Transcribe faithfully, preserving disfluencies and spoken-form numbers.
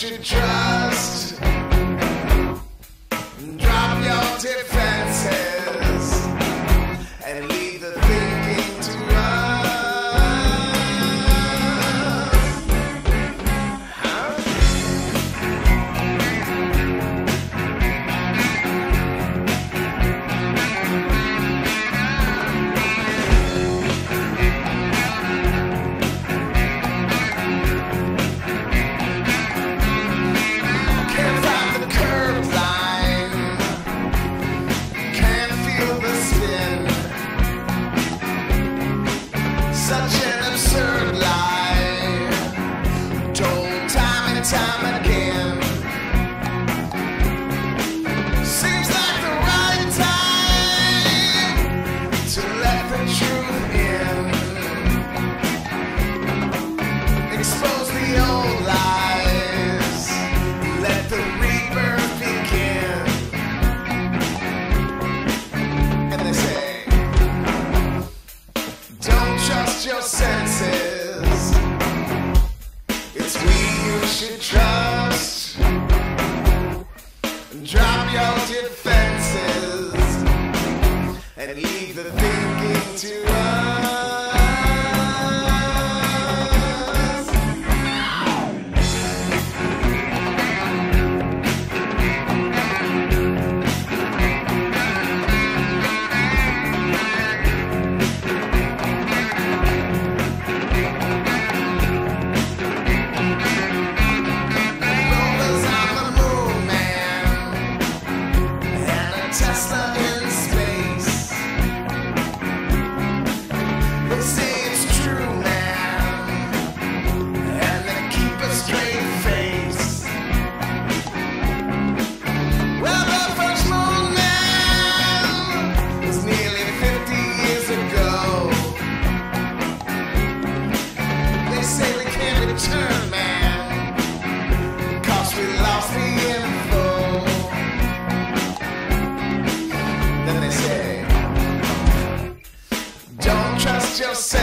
should trust. Drop your defenses and leave the thinking to such an absurd lie, told time and time again. Seems like the right time to let the truth in. Expose the old lies, let the rebirth begin. And they say, don't trust your senses, it's we you should trust. Drop your defenses and leave the thinking to us. Tesla in space. They say it's true, man, and they keep a straight face. Well, the first moon man was nearly fifty years ago. They say we can't return, man, 'cause we lost the info. Then they say, don't trust yourself.